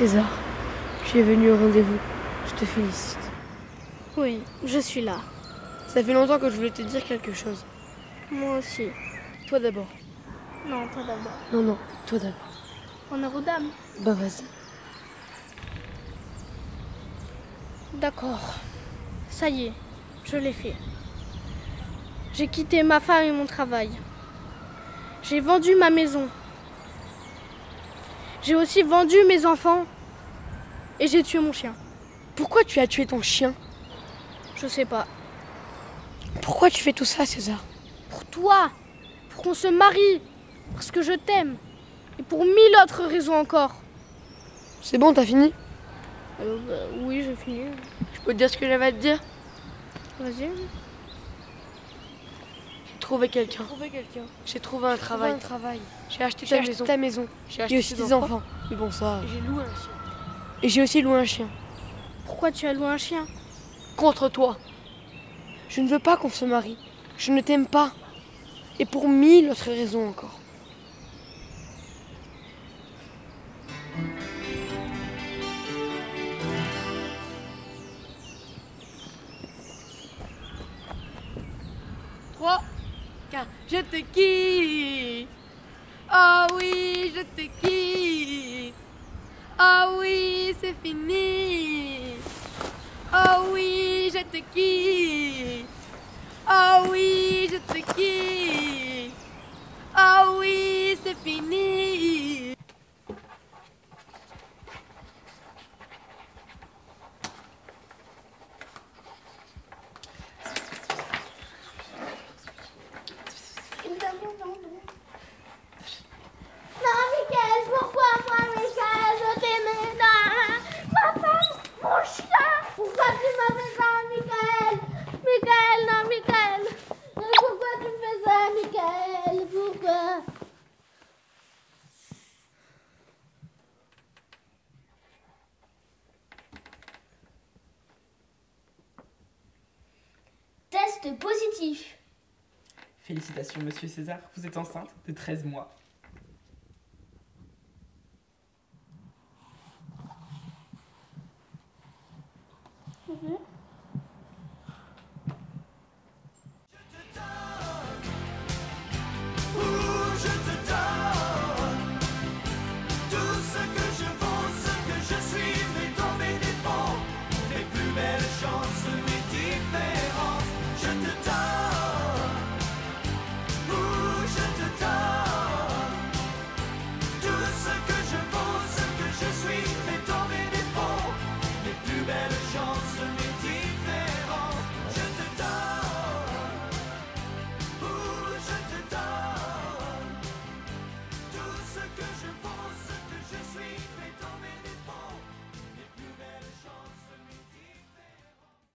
César, tu es venu au rendez-vous. Je te félicite. Oui, je suis là. Ça fait longtemps que je voulais te dire quelque chose. Moi aussi. Toi d'abord. Non, toi d'abord. Non, toi d'abord. Honneur aux dames. Bah vas-y. D'accord. Ça y est, je l'ai fait. J'ai quitté ma femme et mon travail. J'ai vendu ma maison. J'ai aussi vendu mes enfants. Et j'ai tué mon chien. Pourquoi tu as tué ton chien? Je sais pas. Pourquoi tu fais tout ça, César? Pour toi. Pour qu'on se marie. Parce que je t'aime. Et pour 1000 autres raisons encore. C'est bon, t'as fini? Oui, j'ai fini. Je peux te dire ce que j'avais à te dire? Vas-y. J'ai trouvé quelqu'un. J'ai trouvé un travail. J'ai acheté ta maison. J'ai acheté aussi tes enfants. Mais bon, ça. J'ai loué un chien. Et j'ai aussi loué un chien. Pourquoi tu as loué un chien? Contre toi. Je ne veux pas qu'on se marie. Je ne t'aime pas. Et pour 1000 autres raisons encore. Car je te quitte. Oh oui, je te quitte. Oh oui, c'est fini. Oh oui, je te quitte. Oh oui, je te quitte. Oh oui, c'est fini. Non, Michael, pourquoi moi, Michael, je t'aimais? Non, ma femme, mon chien. Pourquoi tu m'as fait ça, Michael? Michael, non, Michael. Pourquoi tu me fais ça, Michael? Pourquoi? Test positif. Félicitations, monsieur César, vous êtes enceinte de 13 mois.